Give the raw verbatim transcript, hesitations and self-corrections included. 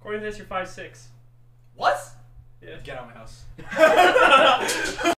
According to this, you're five six. What? Yeah. Get out of my house.